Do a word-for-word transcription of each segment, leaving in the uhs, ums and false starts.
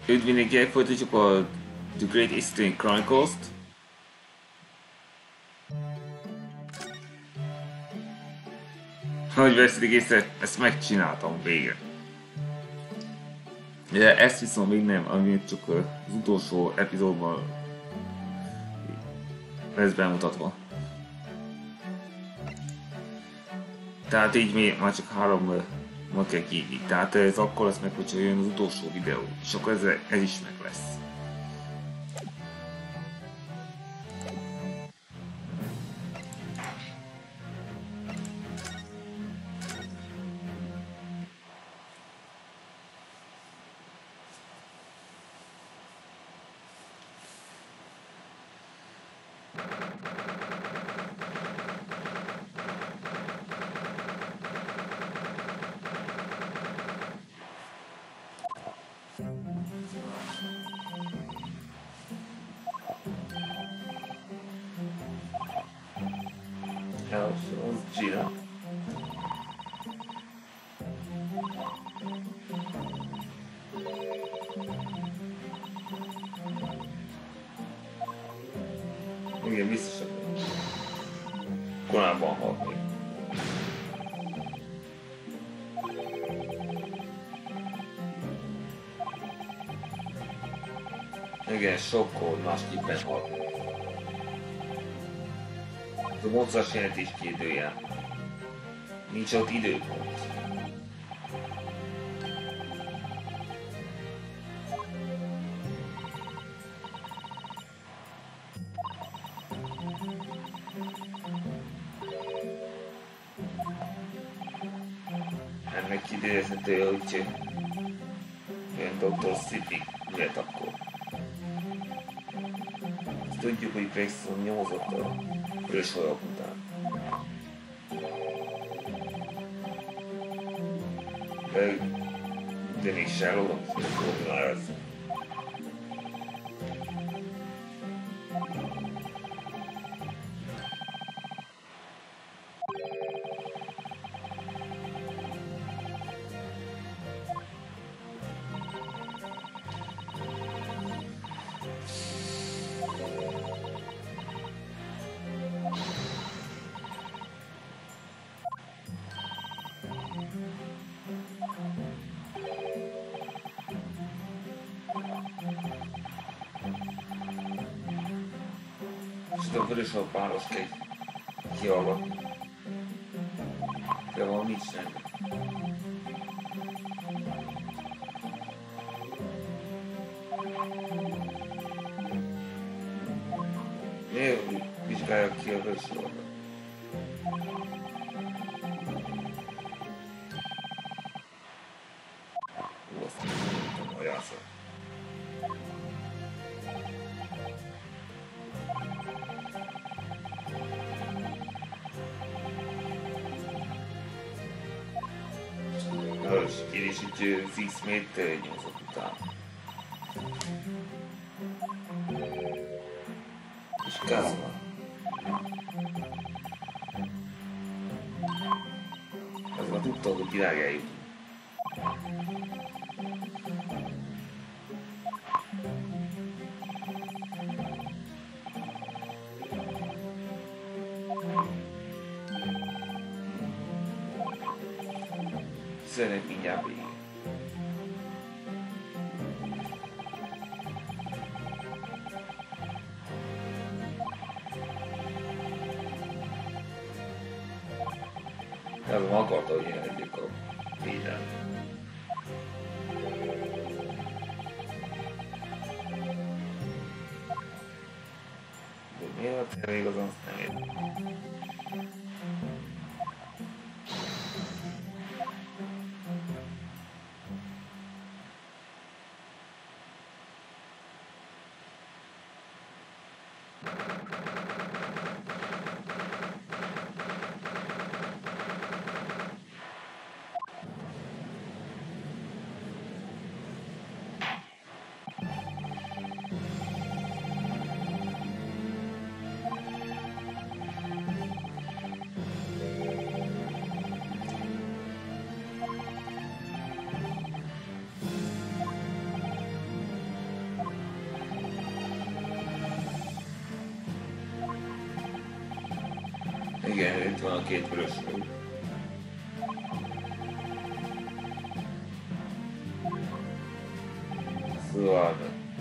Üdv mindenkinek, folytatjuk a The Great Eastern Chronicles-t. Hogy veszik észre, ezt megcsináltam végre. De ezt viszont még nem, ami csak az utolsó epizódban lesz bemutatva. Tehát így még már csak három ma kell kiírni. Tehát ez akkor lesz meg, hogyha jön az utolsó videó, és akkor ez, ez is meg lesz. Gina. Igen, biztosan. Korábban halt még. Igen, sokkor másképpen halt. A mozgás jelentés kérdőjel. Nincs ott időpont. Ennek idézhető, hogy olyan doktor Szipik lett akkor. Azt tudjuk, hogy Gregson nyomozott a Röshajok után. De, de még Sherlock nem már az. A Vöröshajok páros kell kihallgatni. De valami nincs rendben. Miért vizsgálják ki a Vöröshajokat? Ú, azt nem tudom, a játszat. Kirisítő X-mét nyomozott után. És Kazma. Kazma tudta, hogy idáig eljutni. Szeret mindjárt végig. Ez ma akarta, hogy jelenjük a védelmet. De miért még azon nem értem. Igen, itt van a két vörös ló. Szóval...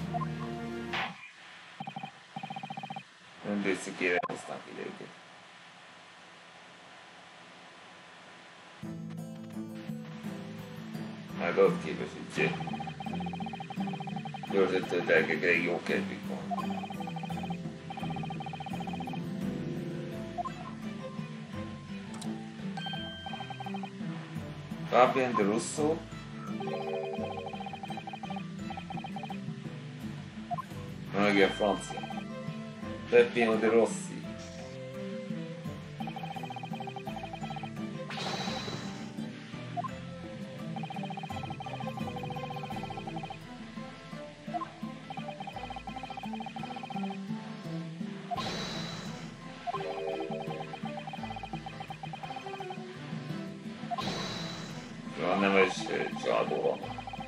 Rendőrszikére hozták ide őket. Meg ott képesítsék. Börtöntől telkek elég jó kedvük van. Fabien de Russo. Meg a francia. Peppino de Rossi. Van nemes családból van.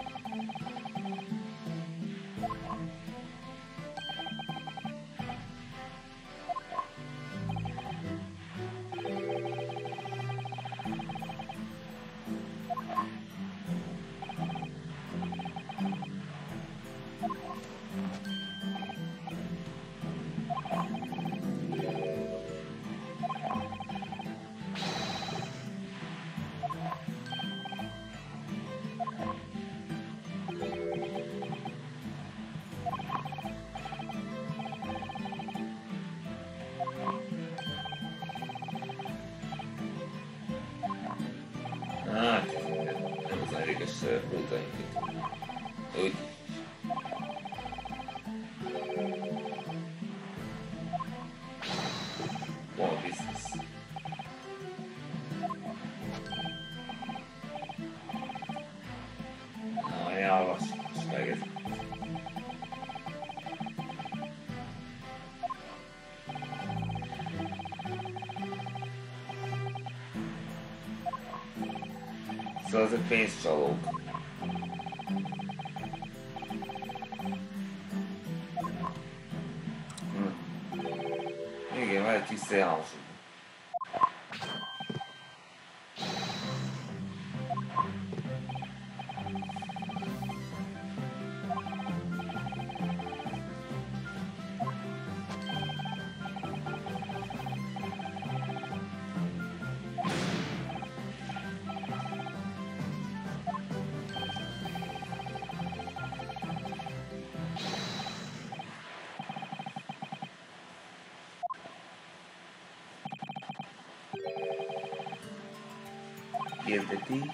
Hát, nem az eléges prótainkat. Úgy. Van biztos. Na, javass, megez. Szóval ezek pénzcsalók. Hm. Igen, van egy visszajelmosod. Hirdeti.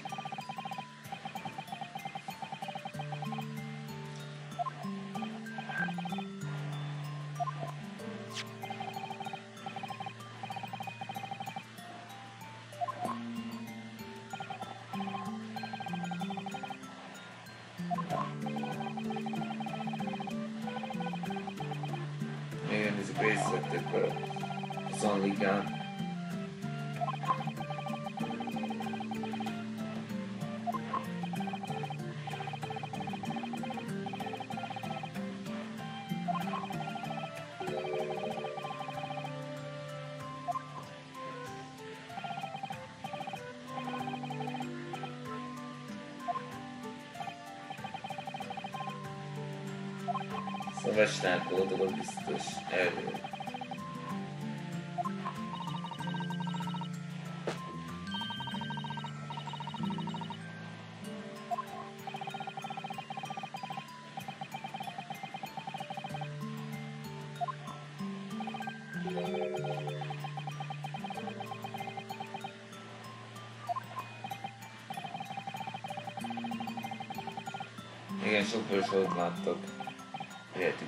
Igen, ezek részt vettek a Szanligán. Szóval vesnálkódok, az biztos elő. Igen, sok vörösöt láttak. Értük.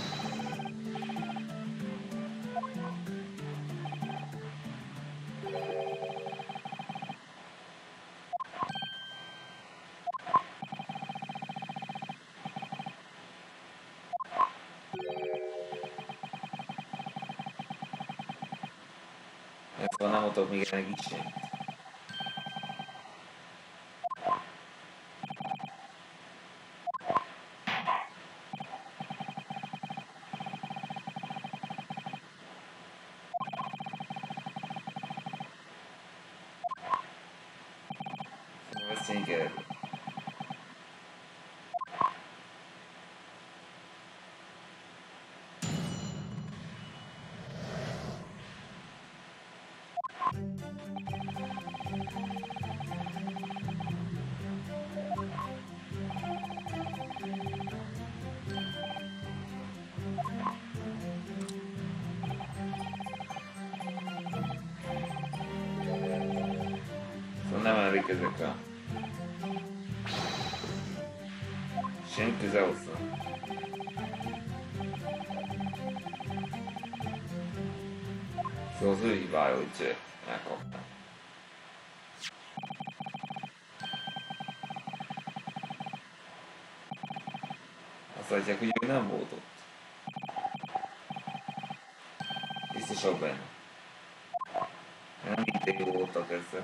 Ezt van, nem mondok még ennek így sem. 全然いける。Nem emlékezek rá. Sem közel hozzá. Szóval az ő hibája, hogy elkaptam. Azt látják, hogy ő nem volt ott. Biztosak benne. Nem mindig voltak ezzel.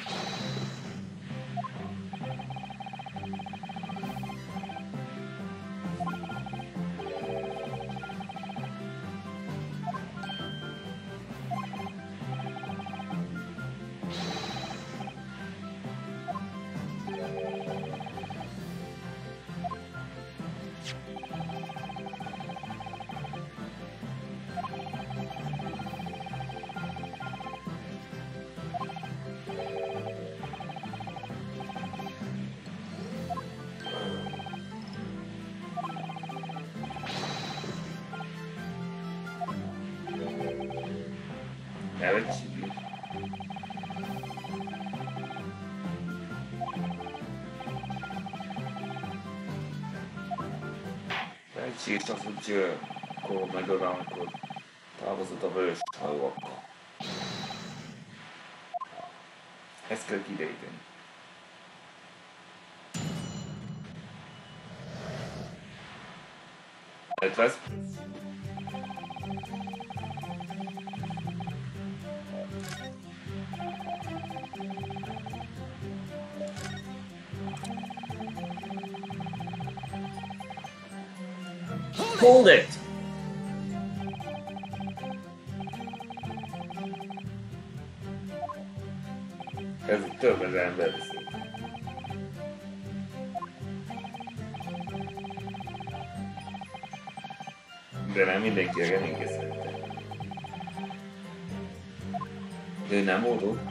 Nevetséges. Nevetséges az, hogy akkor meg oda, amikor távozott a vörös hajóakkal. Ezt kell kideríteni. Etwas? Hold it! Ez több az ember beszél. De nem mindenki a reménykezette. De ő nem volt ott.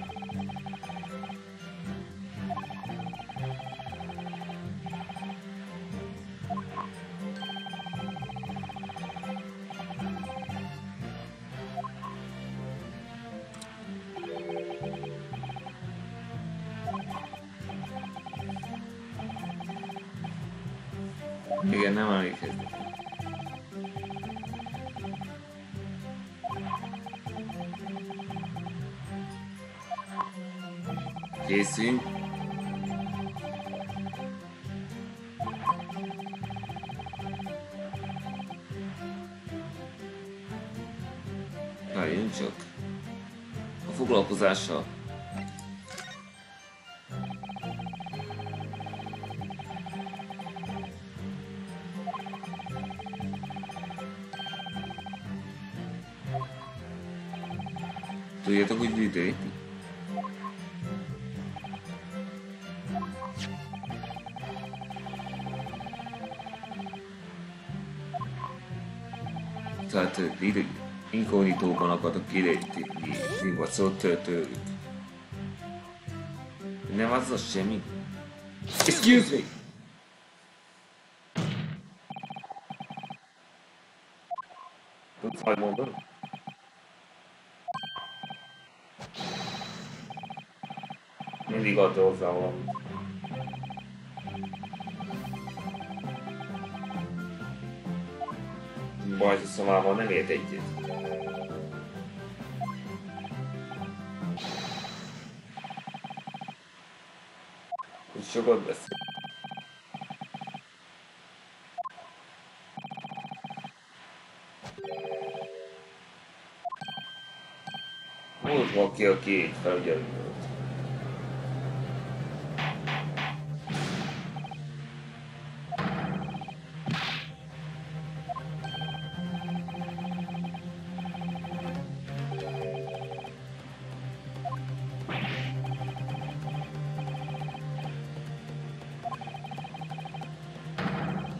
Igen, nem emlékeznek. Készünk. Várjunk csak. A foglalkozással. Tudjátok, hogy videóti? Tehát ide inkognitóban akartok kideríteni vagy tőlük. Nem az az semmi. Excuse me! Tudsz majd mondani? Mindig adta hozzá valamit. Bajs a szomával nem ért egyet. Úgy sokat beszél. Volt valaki, aki egy felügyelő volt.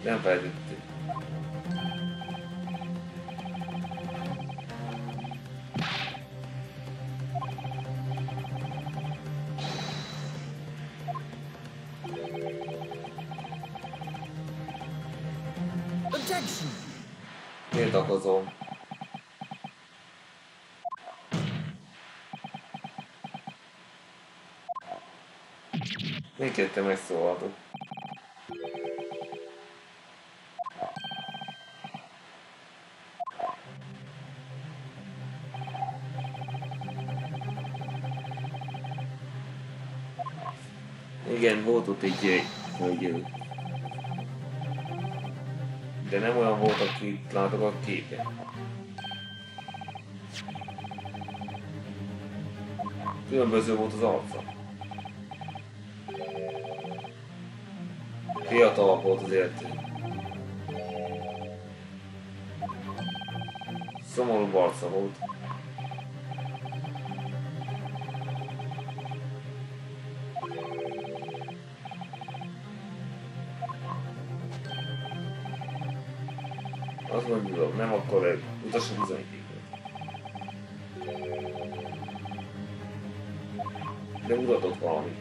Nem felejtettük. Tiltakozom. Még ketten megszólaltok. Igen, volt ott egy hölgy. De nem olyan volt, akit látok a képen. Különböző volt az arca. Fiatalabb volt az illető. Szomorú arca volt. Azt mondjuk, nem akkor egy utolsó bizonyítékot. De mutatott valamit.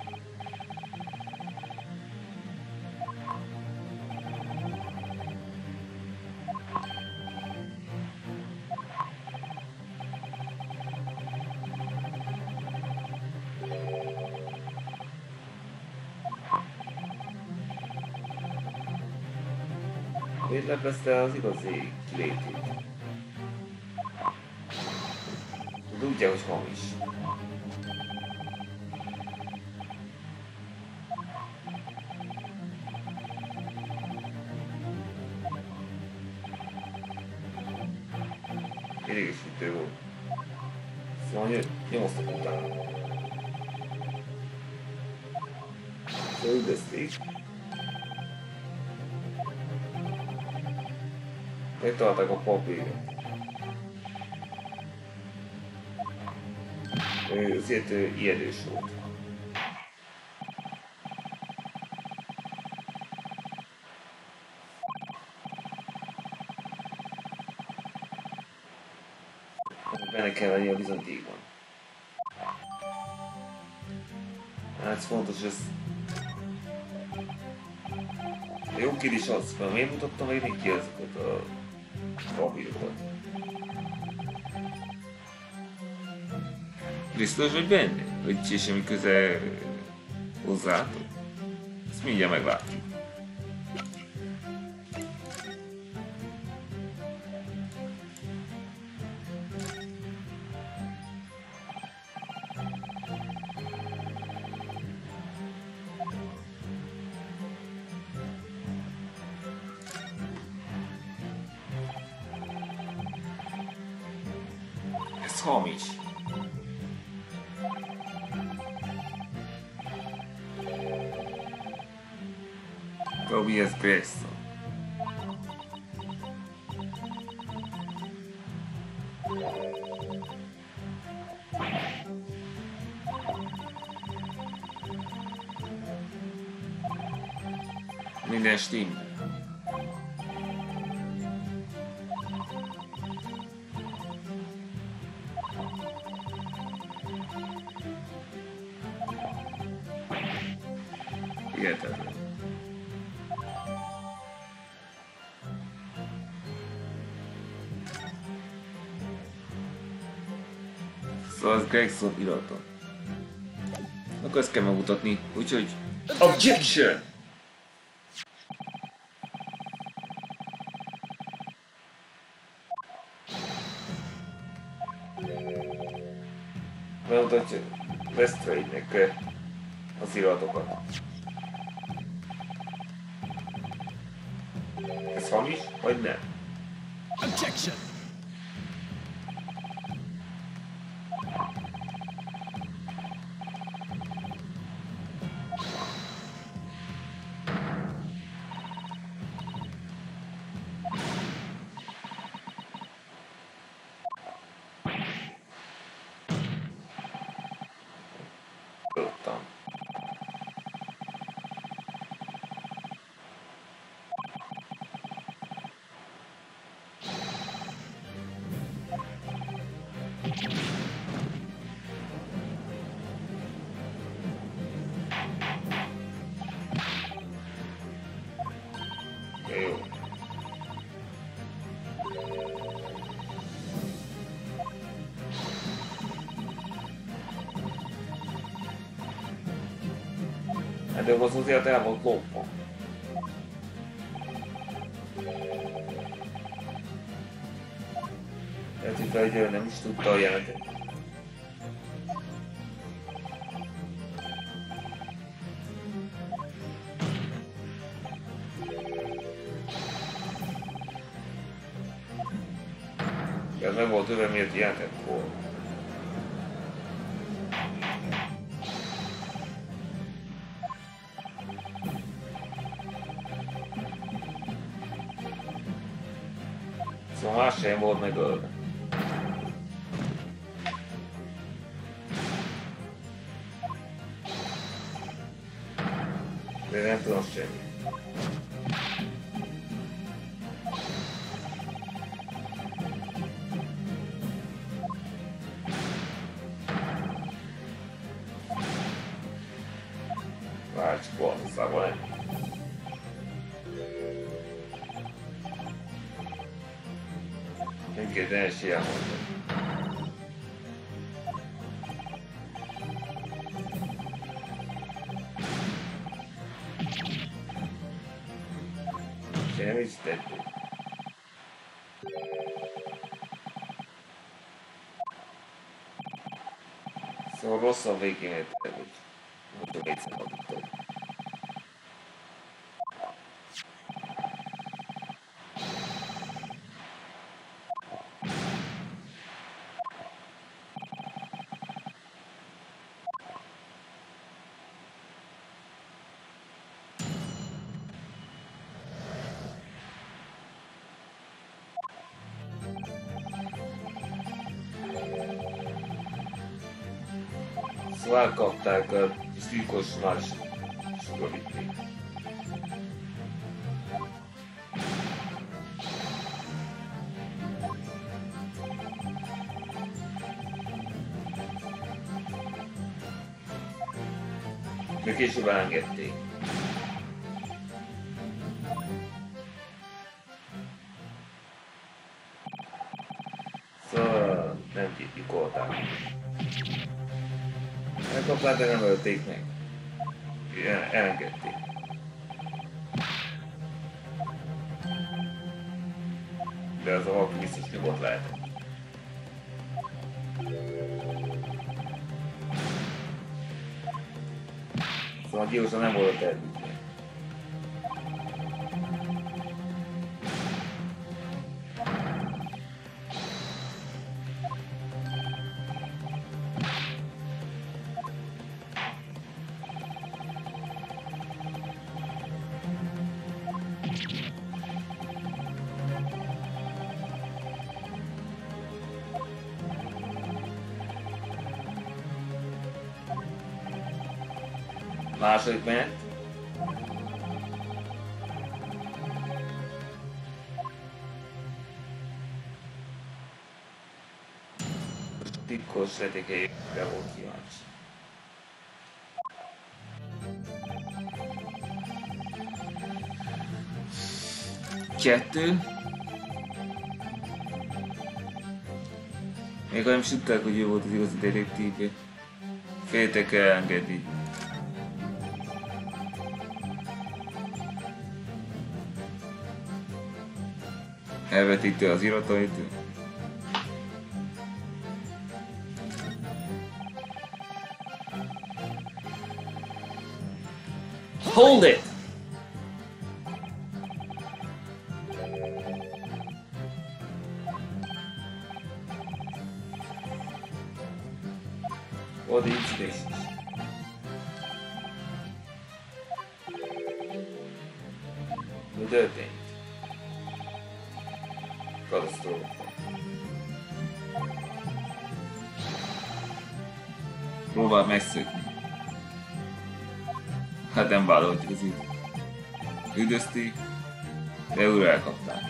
Miért lepezte az igazi kilétét? Tudja, hogy hamis. Idegesítő volt. Szóval nyomoztak utána. Szóval üldözték. Megtalálták a papírt. Ő azért ijedős volt. Benne kell lenni a bizonyítékban. Hát ez fontos, ez... Jó kérdés az, mert miért mutattam meg neki ezeket a papírokat? Biztos vagy benne? Hogy semmi köze hozzátok? Ezt mindjárt meglátjuk. Ez hamis. Tobias Grayson. Minden stimmel. Hihetetlen. Szóval az Gregson irata. Akkor ezt kell megmutatni, úgyhogy... Objection! Megmutatja Lestrade-nek az iratokat. Ez hamis, vagy nem? Objection! Jó. Hát de az azért el volt lopva. Tehát, hogy felgyelő nem is tudta a jelentet. Ez meg volt öve, miért jelentett volna. Szóval más sem volt megölve. De nem tudom semmi. Várj, csak valószínűleg ennyi. Minket első elmondom. És nem is tették. Szóval rosszabb végén érted, hogy mondjuk egyszer adottak. Szóval elkapták a titkos nagy sugavitték. De később elengedték. Szóval nem titkolták. Elkapták, de nem ölték meg. El, elengedték. De az a valaki biztos nyugodt lehetett. Szóval a gyilkosa nem volt elbűtve. Második menet. A titkos retékeire volt kíváncsi. Kettő. Még ha nem is tudták, hogy ő volt az igazi detektívje. Féltek el engedni. Elvetíti az iratait. Hold it! What is this? Mi történt? Katasztrófa. Próbál megszökni. Hát nem vállalhatjuk az időt. Üldözték, de újra elkapták.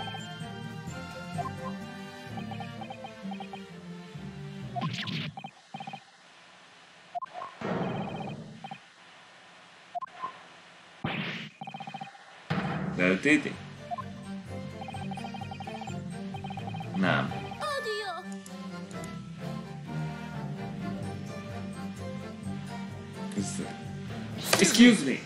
Leütéti? Nem. Excuse me!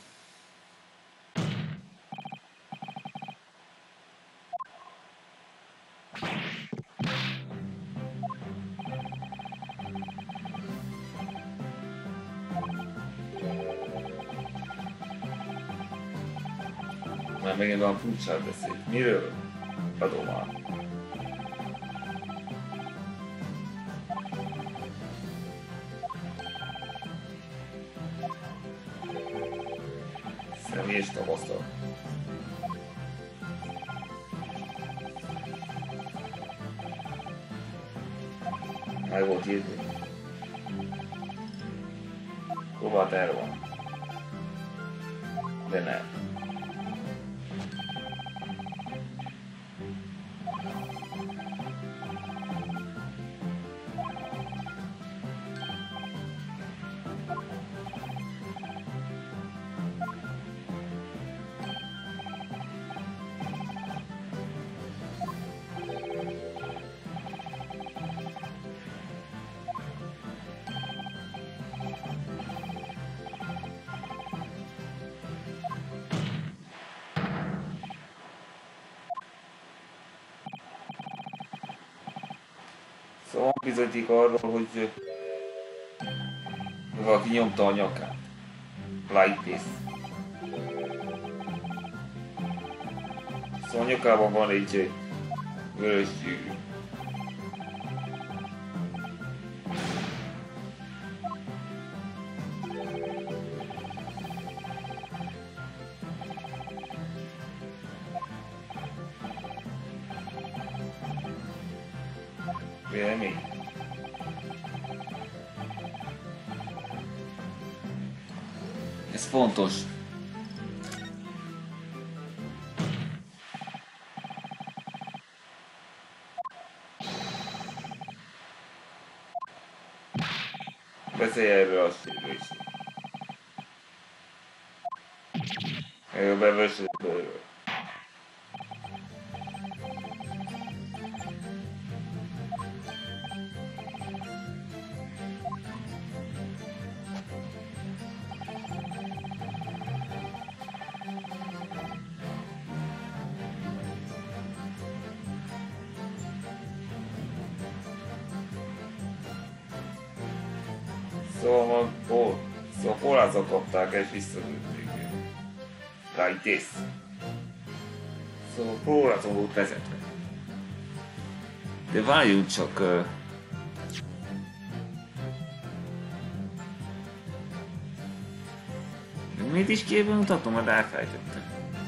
Már megint van furcsán beszél. Miről? Adom már. Személyes tapasztalat. Meg volt írni. Hova terv van? De nem. Szóval bizonyíték arról, hogy valaki nyomta a nyakát. Like this. Szóval a nyakában van egy vörös gyűrű. Vélemény? Ez fontos. Beszélj erről a sérülésről. Erről bevösödből. Szóval, ó, szóval forrázat kapták és visszalőtték. Like this. Szóval forrázon volt vezetve. De várjunk csak... Uh... Mit is képben mutatom, mert elfelejtettem.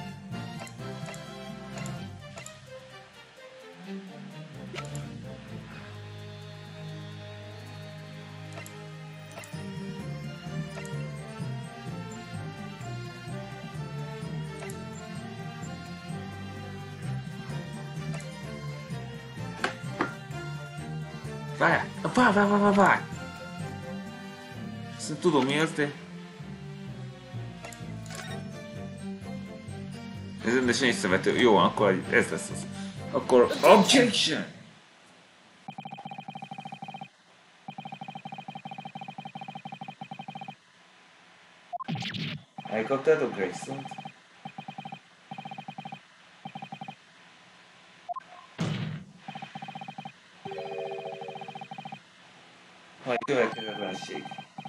Várj! Várj, várj, várj, várj! Azt nem tudom mi az, de... Ez rendesen észrevető. Jó, akkor ez lesz az. Akkor... Objection! Elkaptátok Grayson-t? Majd következetlenség.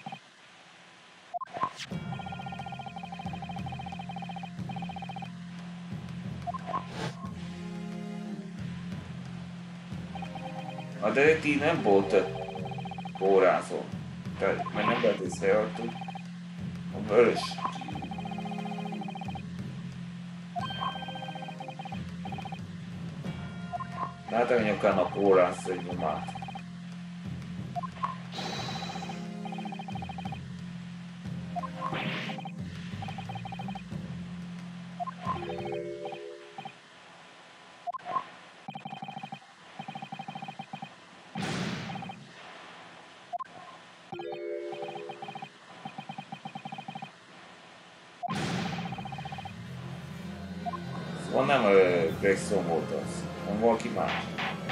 A detektív nem volt órázó. Tehát már nem lehet észrejeltük. A vörös. Láttam, hogy nyakán a pórász egy nyomát. Szóval nem Grayson volt az, hanem valaki más.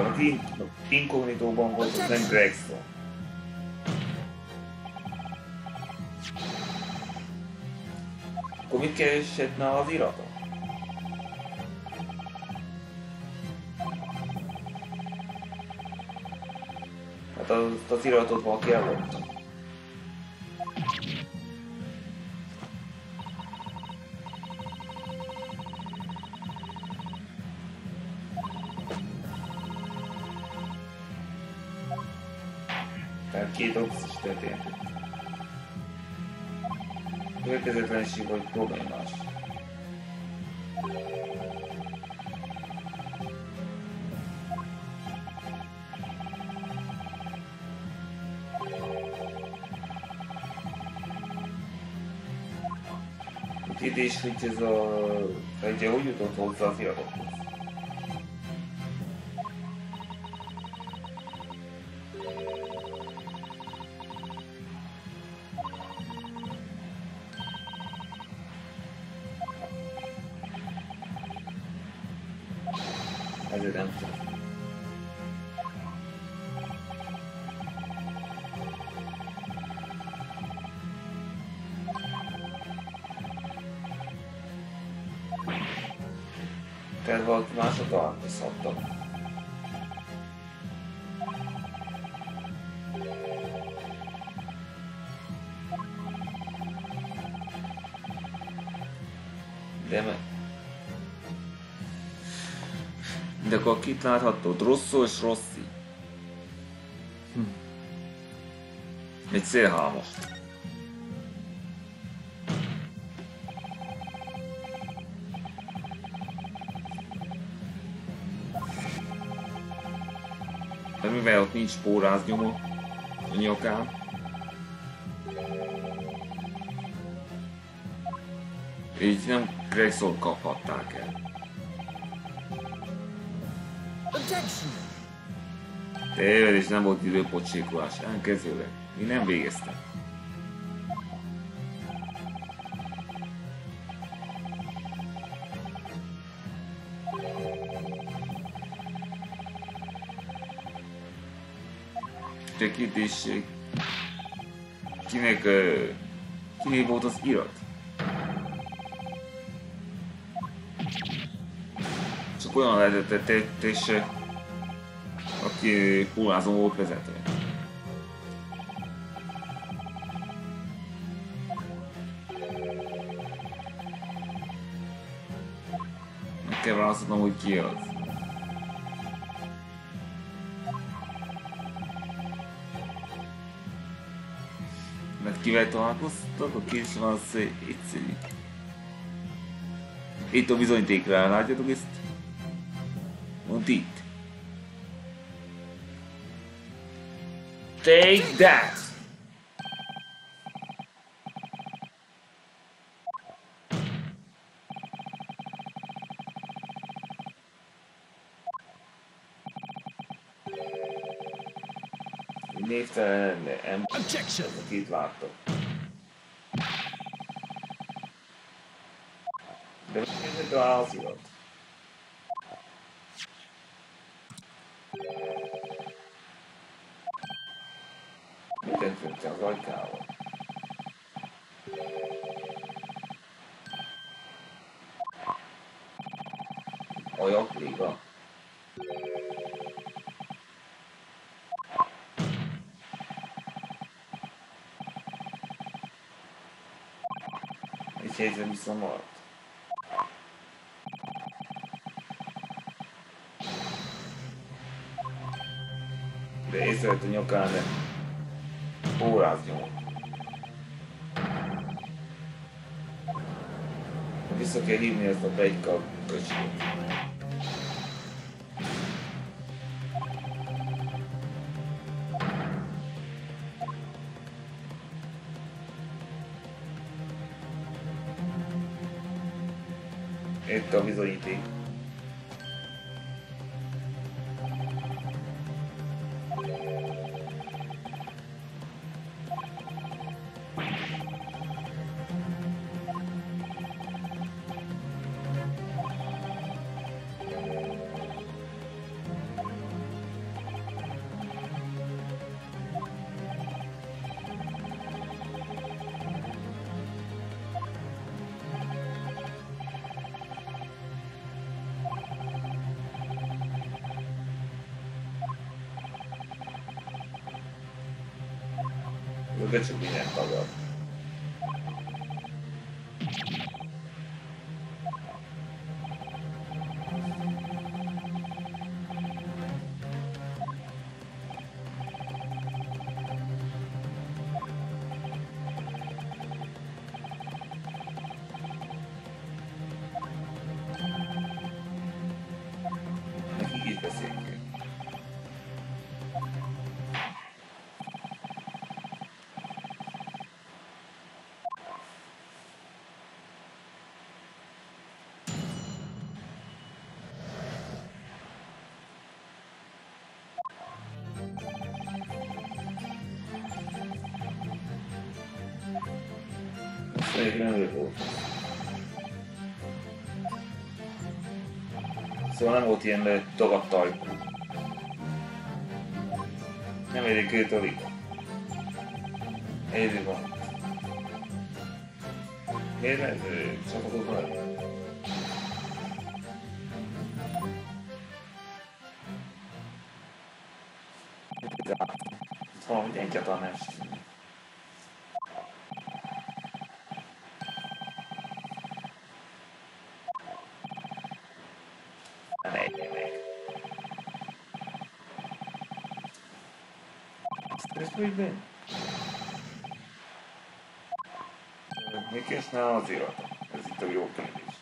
Aki inkognitóban volt, az nem Gregson. Akkor mit keresett nála az iraton? Hát az, az iratot valaki ellopta. Tehát két opsz is történt. Következetlenség vagy problémás. Itt is, hogy ez a fegyje hogy jutott hozzá az iratokhoz. Ezért nem tudom. Tehát valaki másra találkozhattak. De meg... De akkor kit láthatod? Rosszó és Rossi. Hm. Egy szélhámos. De mivel ott nincs spóráznyomó a nyakán, így nem Gregson kaphatták el. Tévedés, nem volt időpocsékolás, elkezdőleg. Mi nem végeztem. Csak itt is kinek, kinek volt az irat? Csak olyan lehetett, és aki hullázó volt vezető. Meg kell választotnom, hogy ki az. Mert kivel találkoztak, a kés van az egyszerű. Itt a bizonyítékra, látjátok ezt? Mondd itt. Take that! Névtelen ember, akit láttok. De mit a házirat? Minden történt az ajkával. A jakliga. És helyzet visszamaradt. De észrevett a nyakán, de óráz nyomott. Vissza kell hívni ezt a plegyka köcsöt. Itt a bizonyíték. de csak mindent tagad. Nekik így beszélünk. Még nem ő volt. Szóval nem volt ilyen dagadt ajkú. Nem érik őt a liga. Éri van. Miért nem csapatokban nem? Itt van, hogy egyáltalán nem stimmel. Hogy benne? Mikés ne az irata? Ez itt a jó kérdés.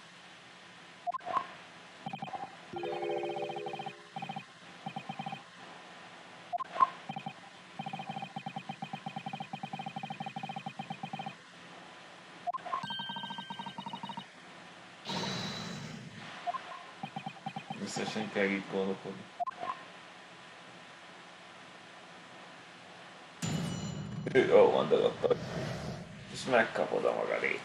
Összesen kell itt gondolkodni. Jó van dagadt, és megkapod a magadét.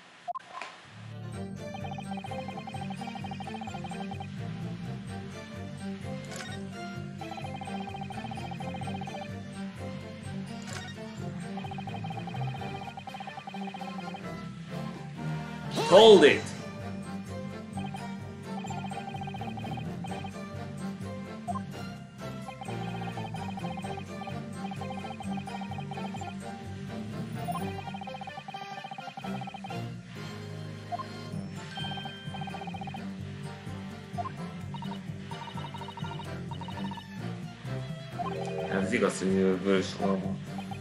Hold it! Ez igaz, hogy vörös van.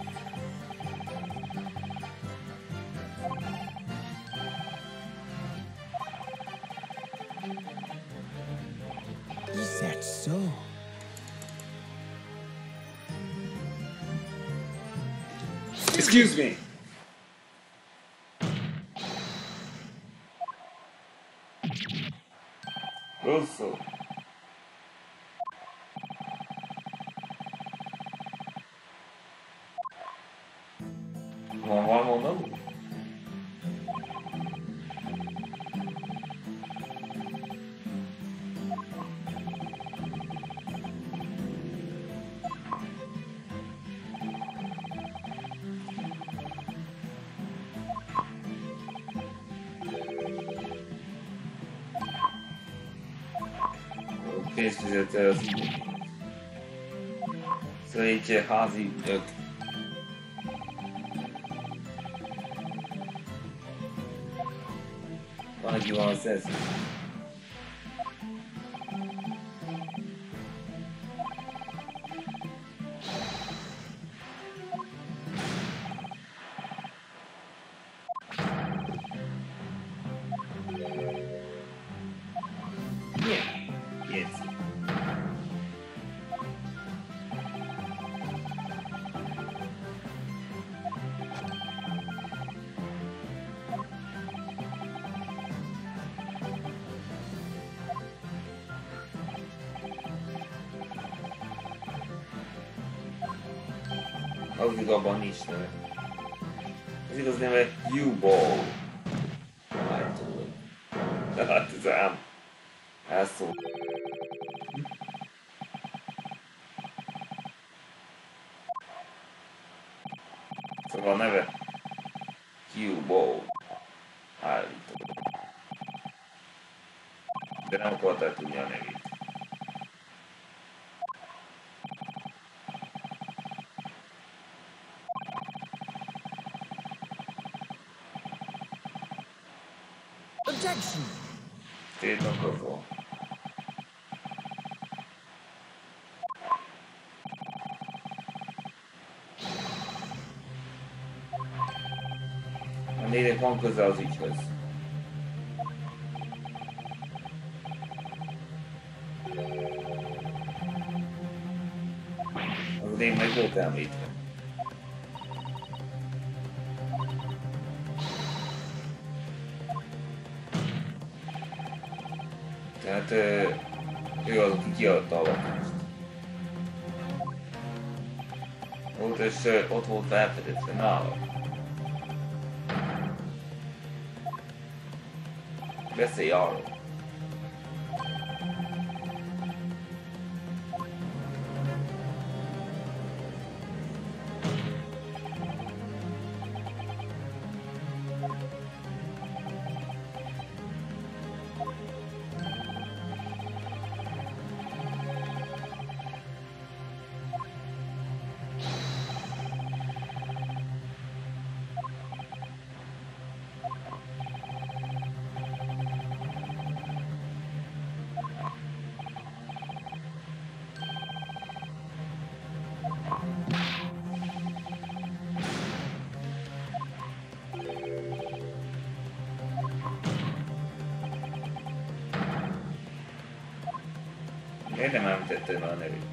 Is that so? Excuse me! Rosszul. Van valami mondani? Pénzfizető az így. Szóval így házi ügynök. Van, aki van az ez. Az igaz, abban nincs neve. Az igaz neve U-Ball. Nem tudom. De hát ez ám. Elszól. Szóval a neve U-Ball. Állítom. De nem akartál tudni a nevét. Objection! Tiltakozó. A négynek van köze az ügyhöz. Az én meg volt említve. Tehát ő az, aki kiadta a lakást. Volt és ott volt felfedezve nála. Beszélj arról. Miért nem említetted már a nevét?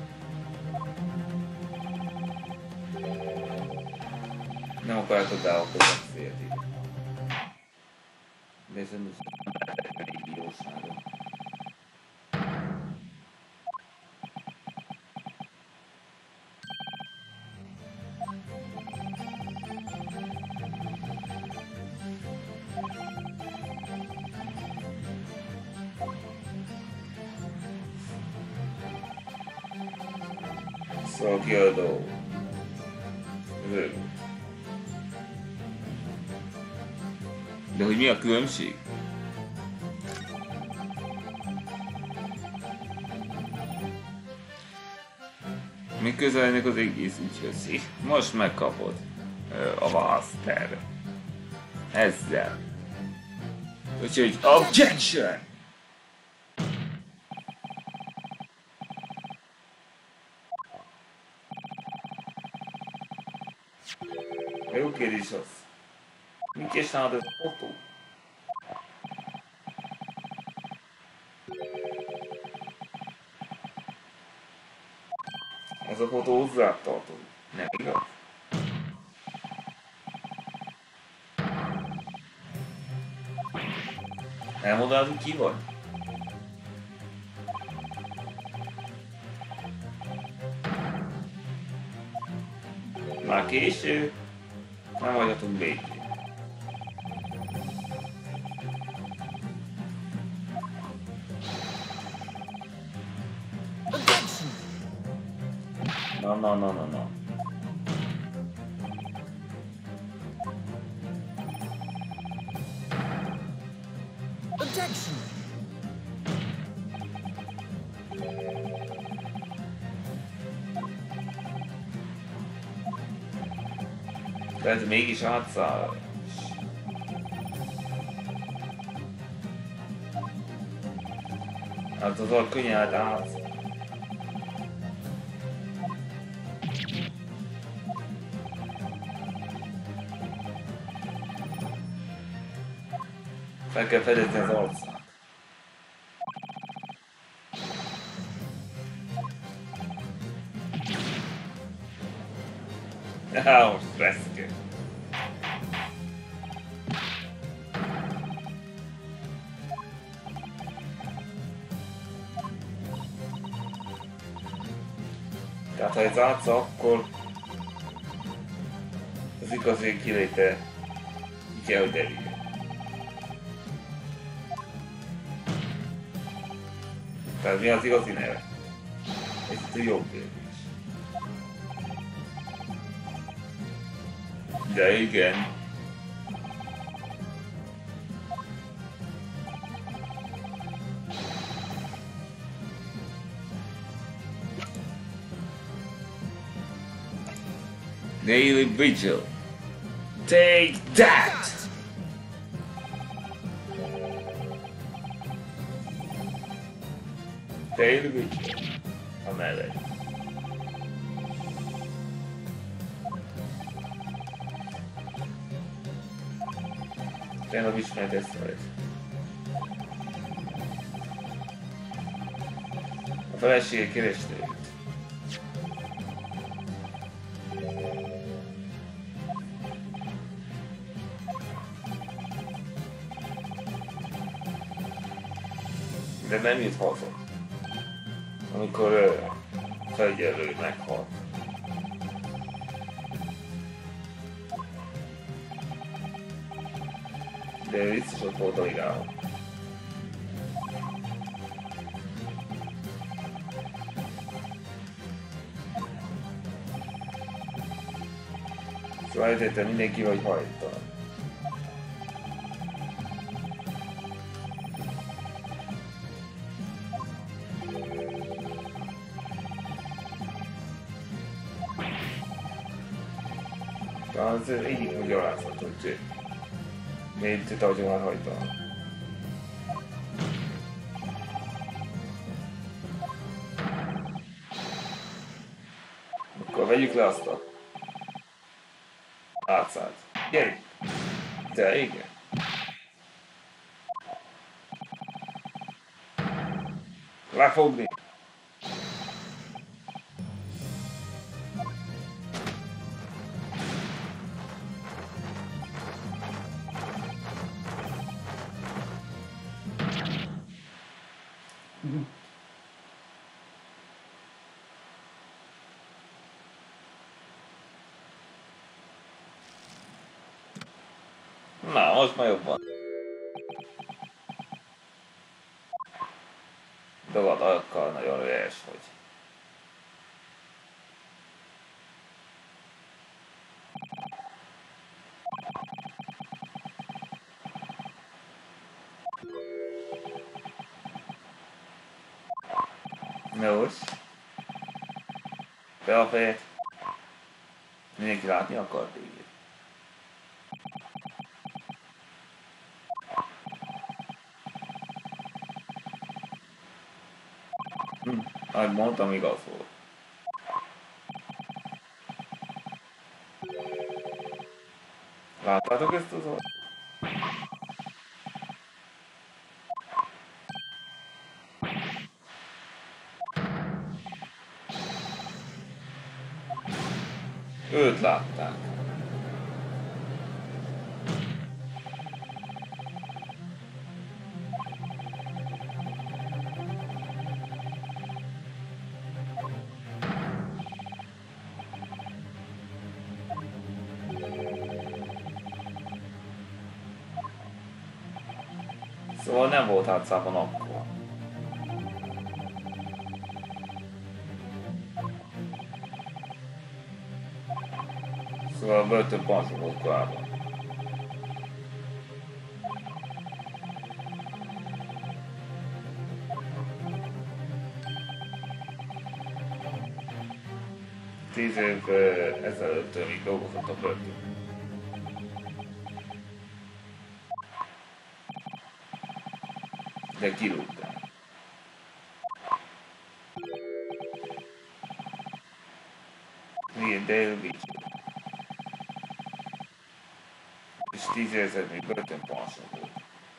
Nem akartad bealkozni a félt ide. De szerintem nem lehetett egy bíróságon. Szóval kiadó. Vög. De hogy mi a különbség? Mi közel ennek az egész ügyhöz? Most megkapod a választ erre. Ezzel. Úgyhogy objection! A jó kérdés az. Mit is nálad ez a fotó? Ez a fotó hozzád tartozik. Nem igaz? Elmondanád, hogy ki vagy? Már késő, nem hagyhatunk békét. Na, na, na, na, na. Objection! De ez mégis átszáll. Hát az a könnyen át. Fel kell fedezni az arcát. Há, most reszke. Tehát ha ez átsza, akkor az igazi kiléte ki kell, hogy derüljön. Tehát mi az igazi neve? Ez itt a jó kérdés. De igen. Daily Vigil. Take that! Tail Witch. A mellett. Tényleg ismert ezt vagy. A felesége kereste őt. De nem jut haza. Amikor uh, felügyelő meghalt. De ő biztos ott volt a ligában. Szóval eltettem mindenki vagy hajtalan. Az egyik magyarázat, hogy miért te ahogy már hajtalan. Akkor vegyük le azt a átszát. Gyerünk! De igen. Lefogni! Na, most már jobb van. Dagad alkkal nagyon üres vagy. Nos. Be a fejed. Mindenki látni akar téged. Hm, ahogy mondtam, igaz volt. Láttátok ezt az oldalt? Őt látták. Szóval nem volt hátszában akkor. Szóval a börtön panzor volt korábban. Tíz év ezelőtt még dolgozott a börtön. De kirúgták. Igen, Dale Witch. És tíz évezred még börtönpanszor volt.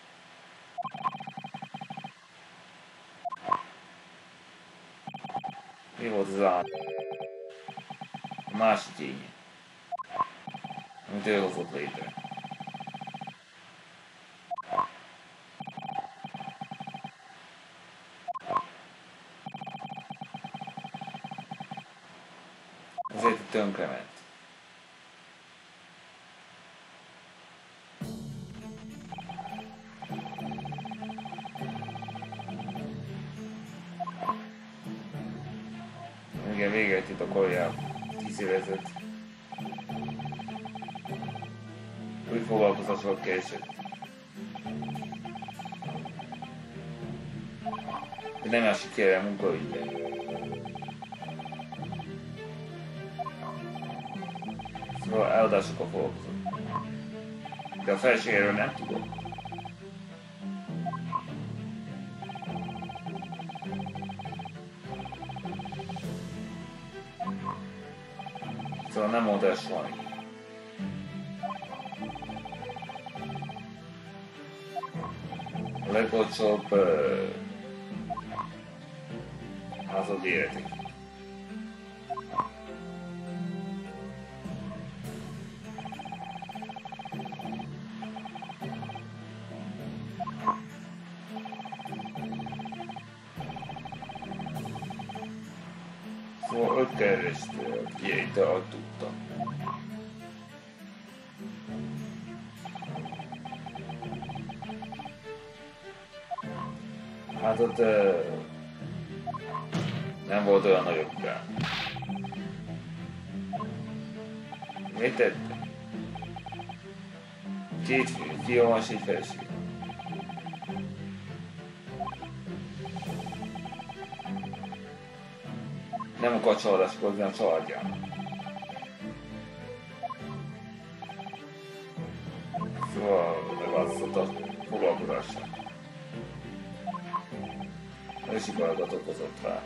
Mi volt az állat? A másik ténye, amit ő hozott létre. Ezért tönkrement. Igen, véget itt a korjában. Tíz évezett. Úgy foglalkozások később. De nem esik ki a munkaügyben. Szóval eladásokkal foglalkozott. De a feleségéről nem tudod. Szóval nem mondta soha. A legolcsóbb uh, házad életik. Szóval öt kerülést kiejte, ahogy tudtam. Hát ott uh, nem volt olyan nagyobb rá. Mit tette? Két fiam van, és egy feleség. Nem akar családáskodni a családjának. Szóval megváltozott a foglalkozását. Ősiparagat okozott rá.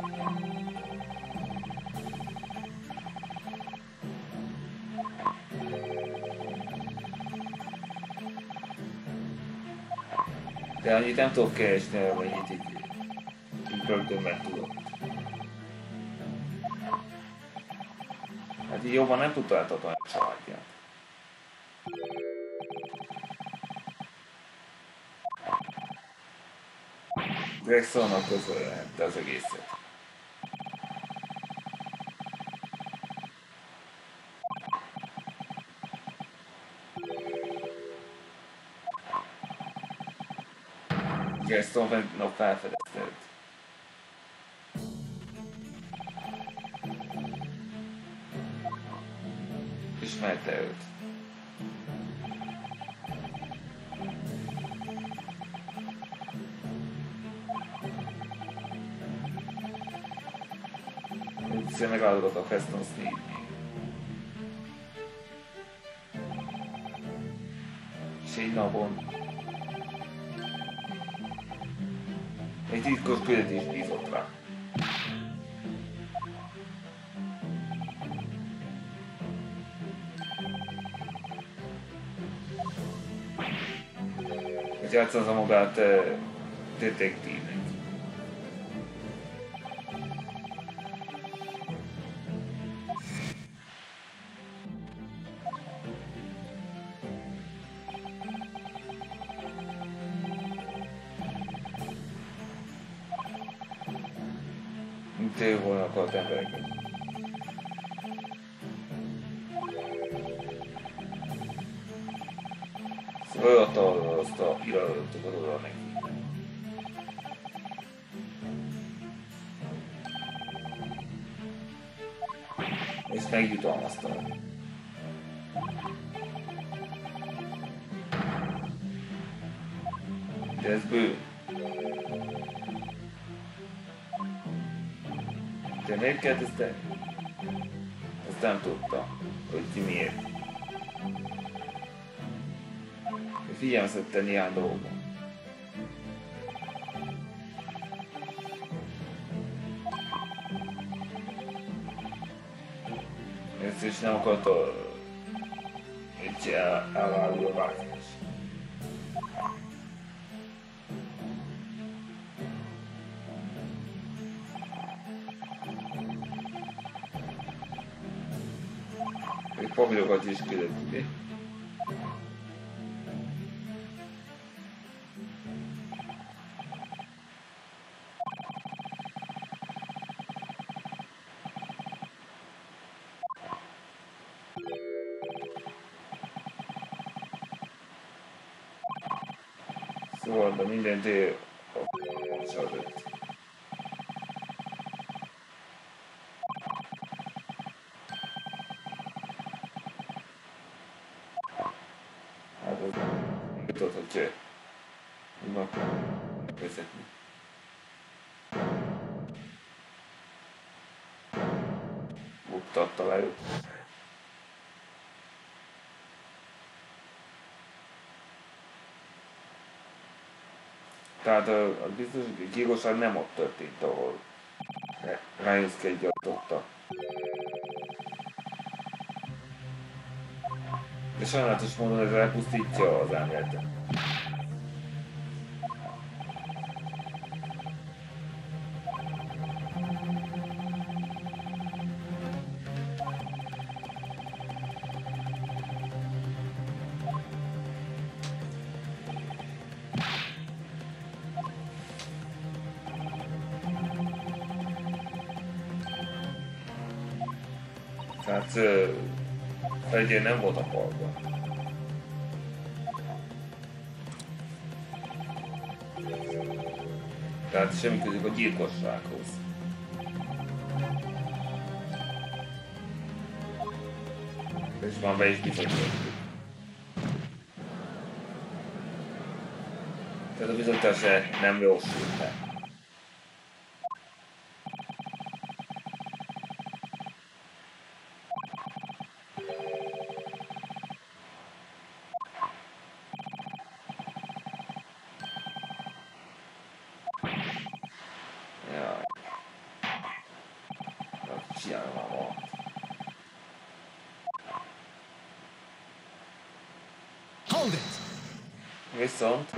De annyit nem tudok keresni, amennyit így, így rögtön meg tudok. Hát így jobban nem tudta eltartani a családját. Gregson-nak közölhette az egészet. Gregson felfedezte őt. Ismerte őt. Egyszer megállodott a Feston Sneed-nél. És egy napon egy titkos küldetés bízott rá. Hogy játszazza magát uh, detektívnek. Mint ő volna akart embereket. Szóval ő adta azt a irányadatot oda neki. És megjutalmazta. De ez bő. De miért kellett ezt tenni? Ezt nem tudta, hogy ki miért. Figyelmeztette néhány dolgokban. Ezt is nem akarta egy elváluló váltás. Egy papírokat is küldött ki. Szóval, de mindent él a családot. Hát ez nem tudod, hogy tudnak vezetni. Buktatta le őt. Tehát a biztos, hogy a gyilkosság nem ott történt, ahol Ryan Skate gyartotta. De sajnálatos módon ez elpusztítja az emlétet. Tehát felgyőr nem volt a parkban. Tehát semmi közük a gyilkossághoz. És már be is bizonyítottuk. Tehát a bizonyítás nem jósult el. Hold it! Viszont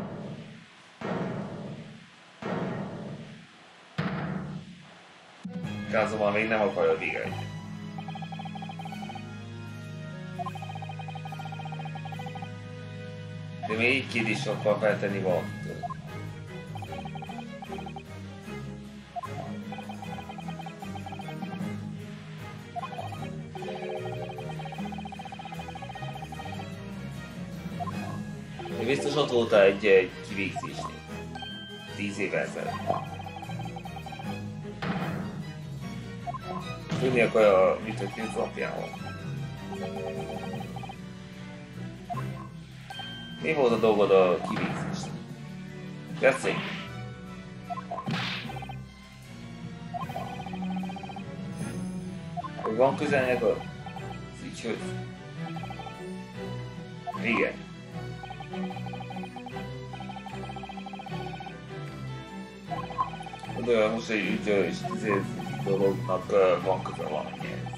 Kazuma még nem akarja végezni. De még így Kid is akar feltenni valamit. Biztos ott voltál egy, egy kivégzésnél. Tíz évvel ezelőtt. Tudni akarja, mit történt az apjával. Mi volt a dolgod a kivégzésnél? Beszélj! Hogy van közelnek az ügyhöz? Igen. De most egy ügy és tíz dolognak van köze valamihez.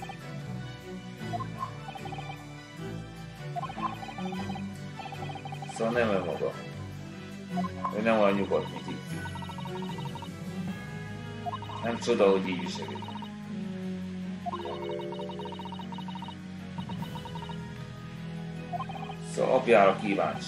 Szóval nem önmaga. Ő nem olyan nyugodt, mint így. Nem csoda, hogy így viselkedik. Szóval apjára kíváncsi.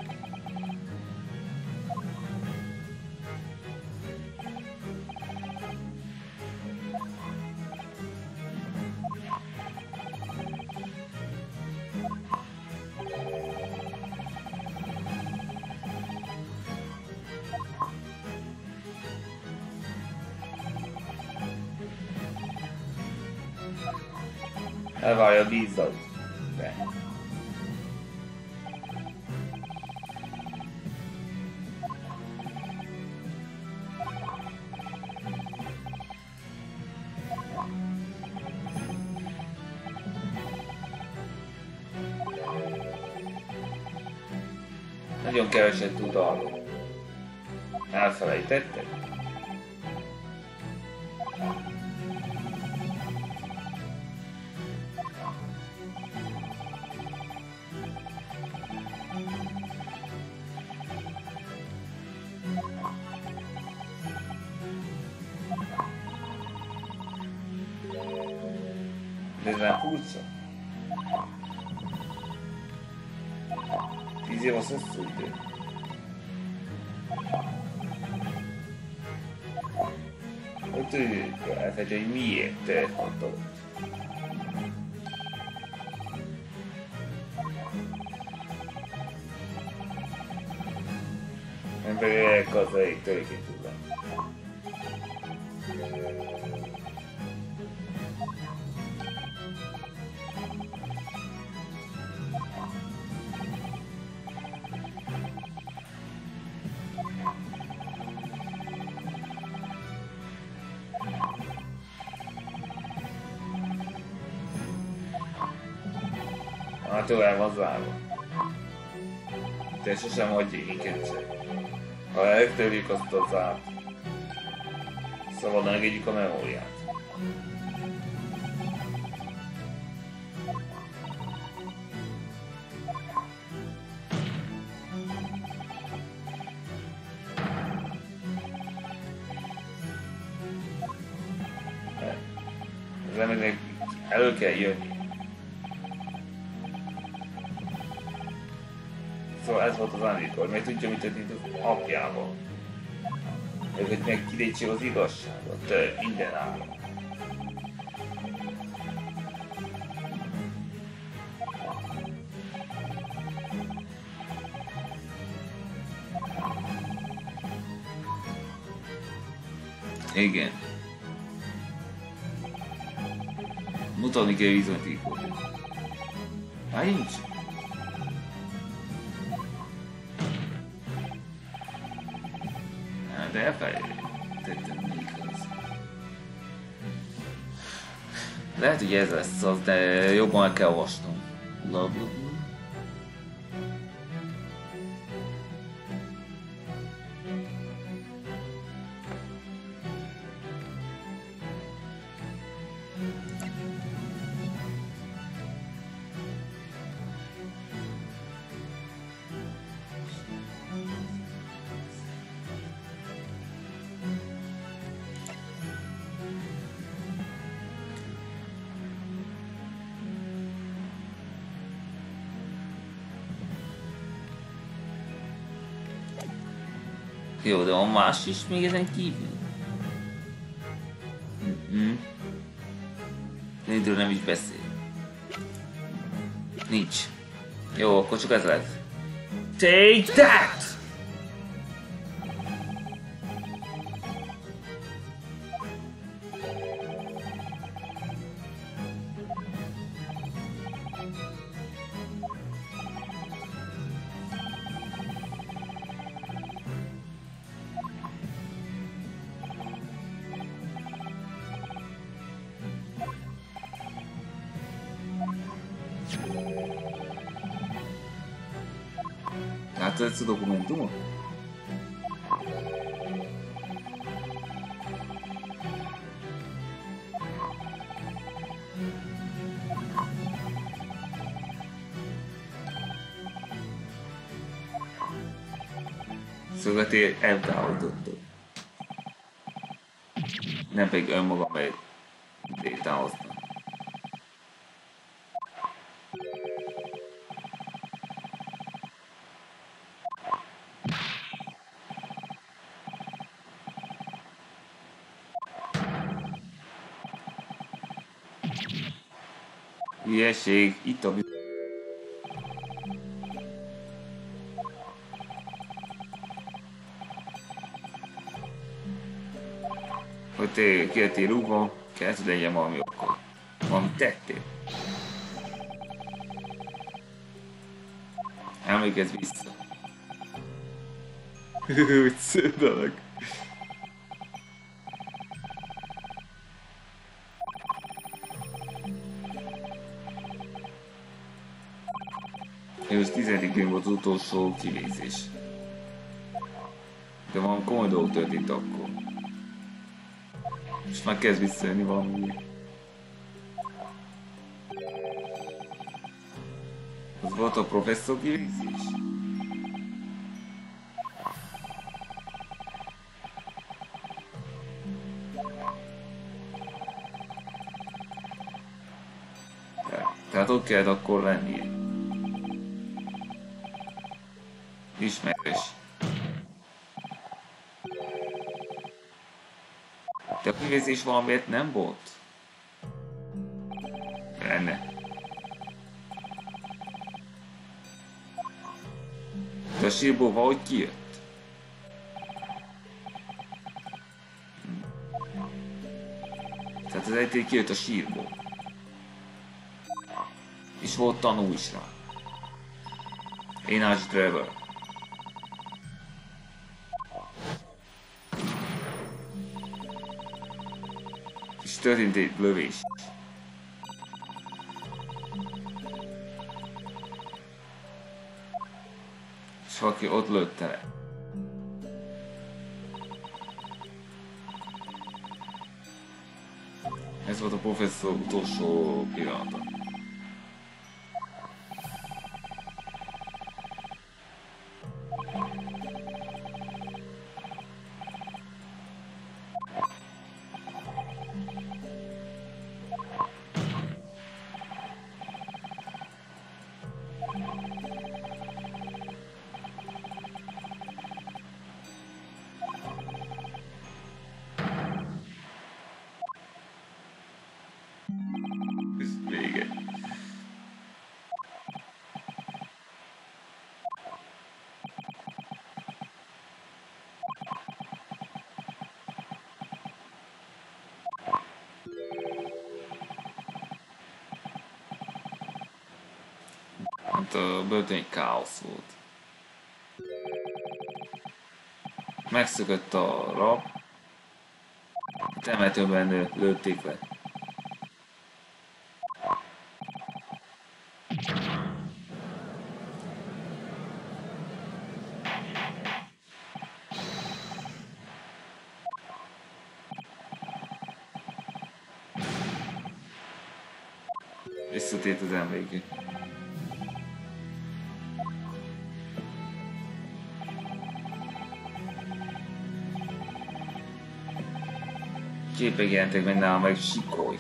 Elvárja, bízzad be. Nagyon keveset tud arról. Elfelejtetted? Ez nem furcsa? Tíz év az hosszú idő. Hogy tudjuk elfejteni, hogy miért mondta. Emberek az elég törékeny tud lenni. Hát tovább van zárva. De sosem hagyj minket. Ha eltörjük azt a zárt, szabadon engedjük a memóriát. Az embernek elő kell jönni. Szóval ez volt az Anita, meg tudja, mit történt az apjával. Meg hogy meg kiderítsék az igazságot minden áron. Igen. Mutatni kell bizonyítékot. Hát nincs. De elfelejtettem, mi igaz. Lehet, hogy ez lesz az, de jobban el kell olvasnom. Labla. Jó, de van más is még ezen kívül? Mm-hmm. Nidről nem is beszél. Nincs. Jó, akkor csak ez lesz. Take that! Látod ezt a dokumentumot? Szóval te eltávolítottak. Nem pedig önmagam meg létrehoztam. Hülyeség, itt a... Hogy te kijöttél rúgva, kell hogy legyen valami okkal. Valamit tettél. Emlékezz vissza. Hogy szédalak. Ez tizedikén volt az utolsó kivégzés. De van komoly dolgok történt akkor. És már kezd visszajönni valami. Az volt a professzor kivégzés? Tehát ott kellett akkor lenni. Ismerős. De a kivégzés valamiért nem volt? Lenne. De a sírból valahogy kijött. Tehát az egyik kijött a sírból. És volt tanú is rá. Énás Trevor. És történt egy lövés. És valaki ott lőtte le. Ez volt a professzor utolsó pillanata. ott a börtöni káosz volt. Megszökött a rab, temetőben lőtték le. Visszatért az emléke. Képek jelentek meg nálam, meg sikolj.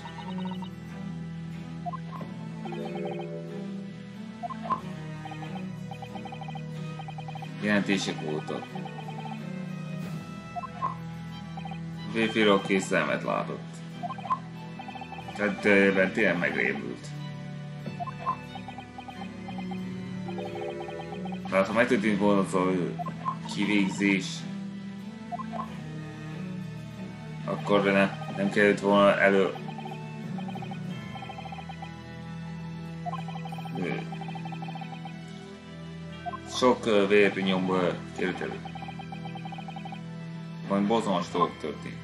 Jelentések voltak. Férfiról készlemet látott. Tehát ebben tényleg megrémült. Tehát ha megtörtént volna az a kivégzés, akkor ne, nem kellett volna elő... Sok vérnyomból került elő. Majd borzalmas dolgok történt.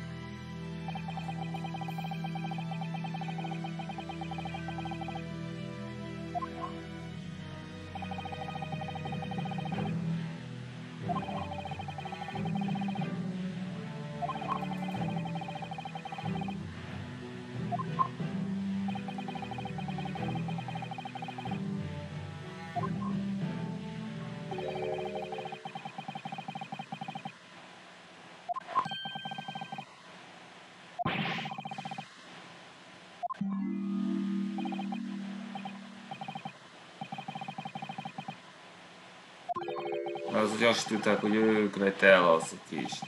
Az, hogy azt tudták, hogy ők vette el az a kést.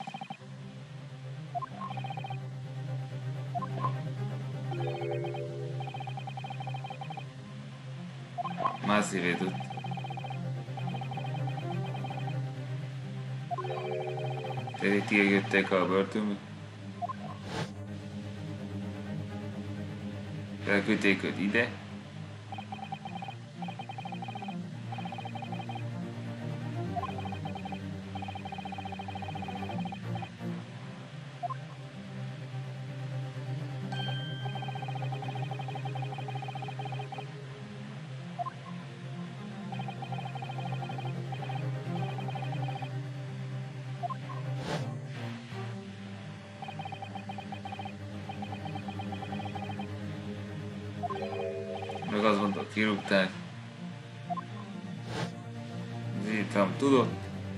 Már szívédött. Tehát itt jöttek a börtönbe. Elküldték őt ide. Meg azt mondta, kirúgták. Zítam tudott.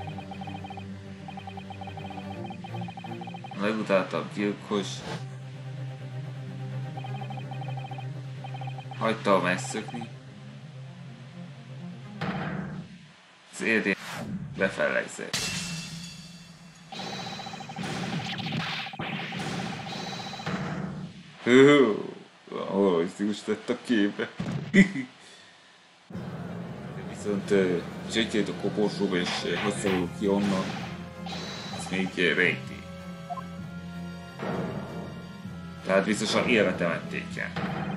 A legutáltabb gyilkos hagyta megszökni. Az érdén befellegzett. Hú, holisztikus lett a képe. Viszont csökkent a koporsóba és hosszabban ki onnan, az még rejti. Tehát biztosan élve temették el.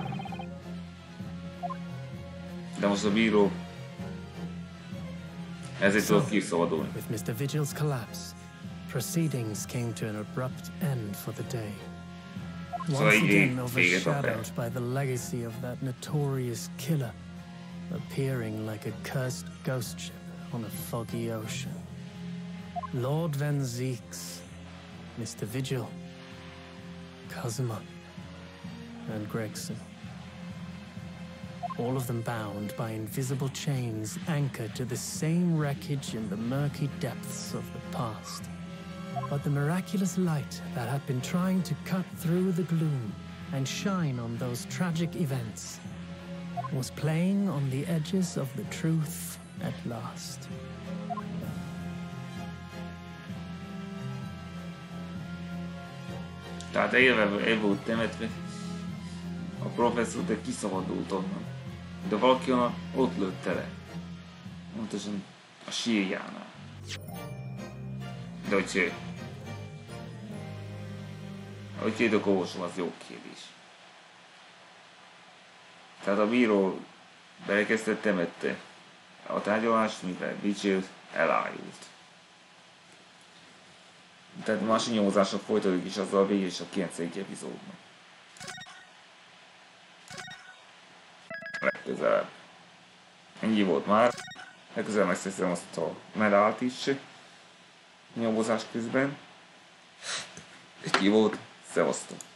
De most a bíró ezért tudott kiszabadulni. With mister Vigil's collapse, proceedings came to an abrupt end for the day. Once again overshadowed by the legacy of that notorious killer, appearing like a cursed ghost ship on a foggy ocean. Lord Van Zieks, mister Vigil, Kazuma, and Gregson. All of them bound by invisible chains anchored to the same wreckage in the murky depths of the past. But the miraculous light that had been trying to cut through the gloom and shine on those tragic events was playing on the edges of the truth at last. Tehát élve el volt temetve, a professzor de kiszabadult onnan. De valaki onnan ott lőtte le. Pontosan a sírjánál. De hogy hogy két okovosom, az jó kérdés. Tehát a bíró belekezdett temette A tárgyalás, mivel Witcher elájult. Tehát másik nyomozások folytatódik is azzal a végig és a kilencedik epizódnak. Legközelebb. Ennyi volt már. Legközelebb megszerzem azt a medált is nyomozás közben. Ennyi volt. Szevasztok!